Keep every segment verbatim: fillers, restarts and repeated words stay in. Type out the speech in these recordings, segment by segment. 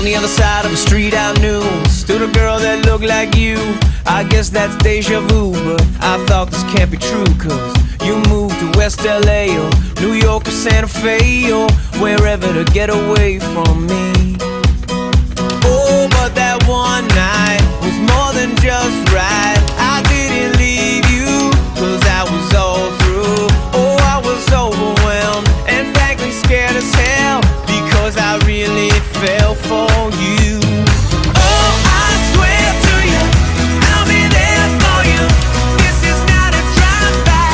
On the other side of the street I knew stood a girl that looked like you. I guess that's deja vu, but I thought this can't be true. Cause you moved to West L A or New York or Santa Fe or wherever to get away from me. Oh, but that one night was more than just right. I didn't leave you cause I was all through. Oh, I was overwhelmed and frankly scared as hell because I really fell for you. Oh, I swear to you, I'll be there for you. This is not a drive-by.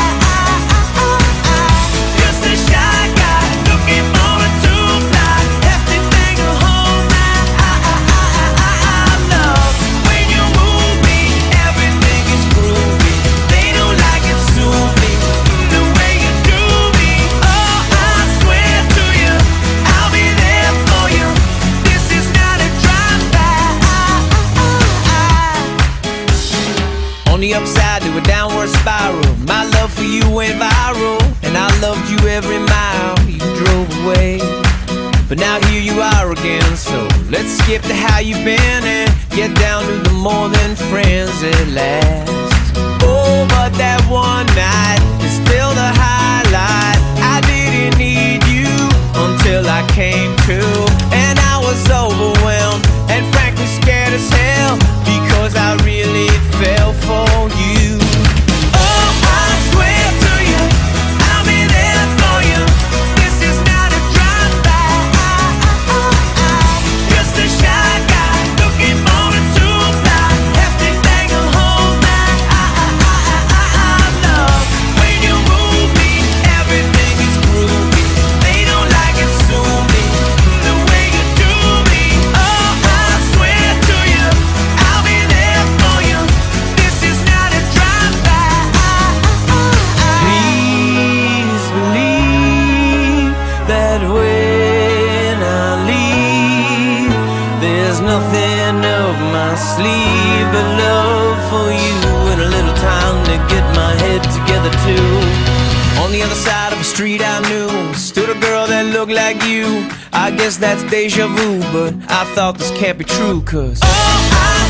Just a shy guy looking for a two-ply hefty thing to hold my love. When you move me, everything is groovy. They don't like it, sue me the way you do me. Oh, I swear to you, I'll be there for you. This is not a drive-by. On the upside to a downward spiral, my love for you went viral, and I loved you every mile you drove away. But now here you are again, so let's skip to how you've been and get down to the more than friends at last. Oh, but that one night is still the highlight. I didn't need you until I came to, and I was overwhelmed and frankly scared as hell because I really fell for you. Oh, I swear to you, I'll be there for you. This is not a drive-by. Just a shy guy looking for a two-ply hefty thing to hold my love. When you move me, everything is groovy. They don't like it, sue me the way you do me. Oh, I swear to you, I'll be there for you. This is not a drive-by. Please believe that when I leave, there's nothing up my sleeve but love for you and a little time to get my head together too. On the other side of the street I knew stood a girl that looked like you. I guess that's deja vu, but I thought this can't be true. Cause oh, I